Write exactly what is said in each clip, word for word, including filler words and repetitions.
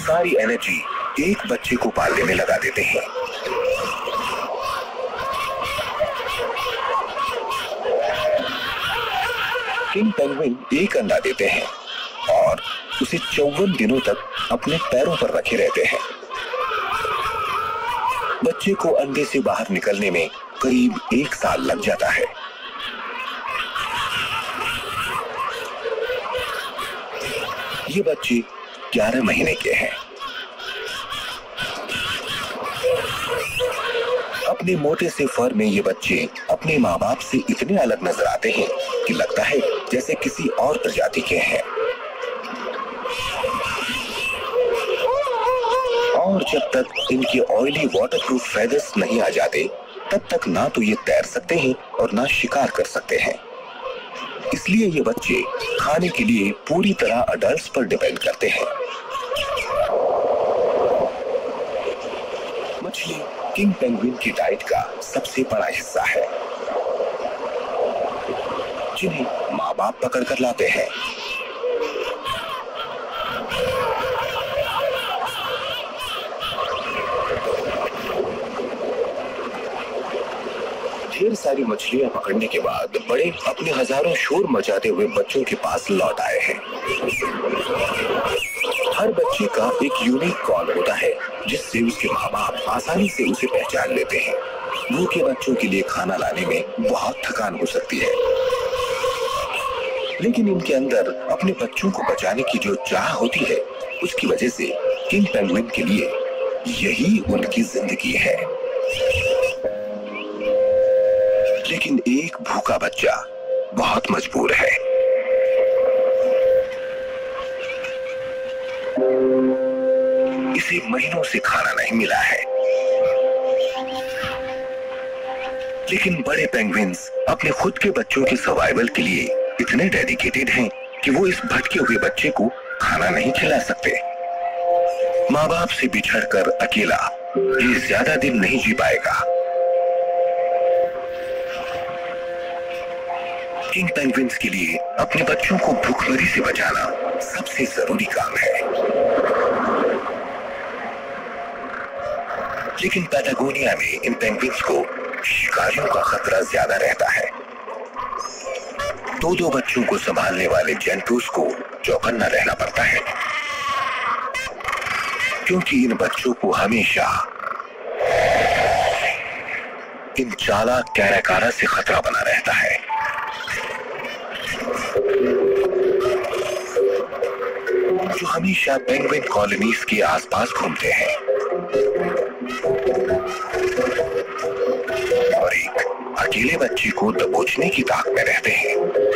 सारी एनर्जी एक बच्चे को पालने में लगा देते हैं। किंग पेंगुइन एक अंडा देते हैं और उसे चौवन दिनों तक अपने पैरों पर रखे रहते हैं। बच्चे को अंडे से बाहर निकलने में करीब एक साल लग जाता है। ये बच्चे ग्यारह महीने के हैं। अपने मोटे से फर में ये बच्चे अपने माँ बाप से इतने अलग नजर आते हैं कि लगता है जैसे किसी और प्रजाति के हैं। और जब तक इनके ऑयली वाटरप्रूफ फेदर्स नहीं आ जाते तब तक ना तो ये तैर सकते हैं और ना शिकार कर सकते हैं। इसलिए ये बच्चे खाने के लिए पूरी तरह अडल्ट्स पर डिपेंड करते हैं। मछली किंग पेंगुइन की डाइट का सबसे बड़ा हिस्सा है, जिन्हें माँ बाप पकड़ कर लाते हैं। ढेर सारी मछलियां पकड़ने के बाद बड़े अपने हजारों शोर मचाते हुए बच्चों के पास लौट आए हैं। हर बच्चे का एक यूनिक कॉल होता है जिससे उसके माँ बाप आसानी से उसे पहचान लेते हैं। भूखे बच्चों के लिए खाना लाने में बहुत थकान हो सकती है, लेकिन इनके अंदर अपने बच्चों को बचाने की जो चाह होती है उसकी वजह से किंग पेंगुइन के लिए यही उनकी जिंदगी है। लेकिन एक भूखा बच्चा बहुत मजबूर है। इसे महीनों से खाना नहीं मिला है, लेकिन बड़े पेंगुइन्स अपने खुद के बच्चों के सर्वाइवल के लिए इतने डेडिकेटेड हैं कि वो इस भटके हुए बच्चे को खाना नहीं खिला सकते। माँ बाप से बिछड़कर अकेला ये ज्यादा दिन नहीं जी पाएगा। किंग पेंगुइन्स के लिए अपने बच्चों को भूखमरी से बचाना सबसे जरूरी काम है। लेकिन पैटागोनिया में इन पेंगुइन्स को शिकारियों का खतरा ज्यादा रहता है। दो दो बच्चों को संभालने वाले जेंटूस को चौकन्ना रहना पड़ता है, क्योंकि इन बच्चों को हमेशा इन चालाक कैराकारा से खतरा बना रहता है। जो हमेशा पेंगुइन कॉलोनीज के आसपास घूमते हैं और एक अकेले बच्चे को दबोचने की ताक में रहते हैं।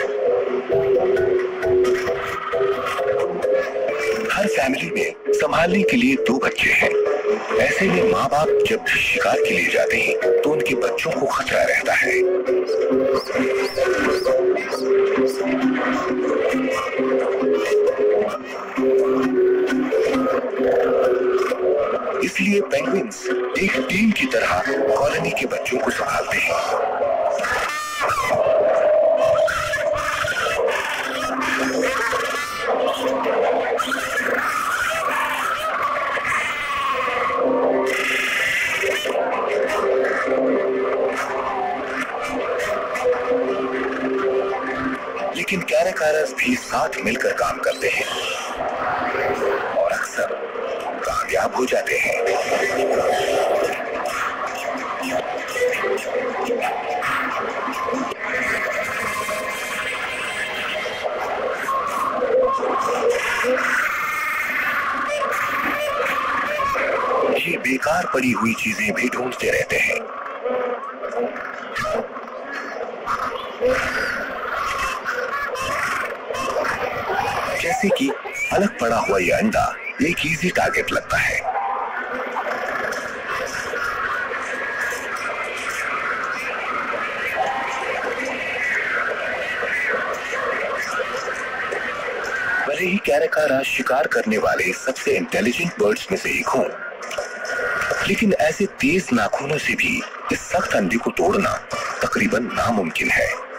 हर फैमिली में संभालने के लिए दो बच्चे हैं। ऐसे में माँ बाप जब शिकार के लिए जाते हैं तो उनके बच्चों को खतरा रहता है। इसलिए पेंगुइन्स एक टीम की तरह कॉलोनी के बच्चों को संभालते हैं। लेकिन कैराकारास भी साथ मिलकर काम करते हैं और अक्सर कामयाब हो जाते हैं। ये बेकार पड़ी हुई चीजें भी ढूंढते रहते हैं। जैसे कि अलग पड़ा हुआ यह अंडा एक इजी टारगेट लगता है। भले ही कैराकारा शिकार करने वाले सबसे इंटेलिजेंट बर्ड्स में से एक हों, लेकिन ऐसे तेज नाखूनों से भी इस सख्त अंडे को तोड़ना तकरीबन नामुमकिन है।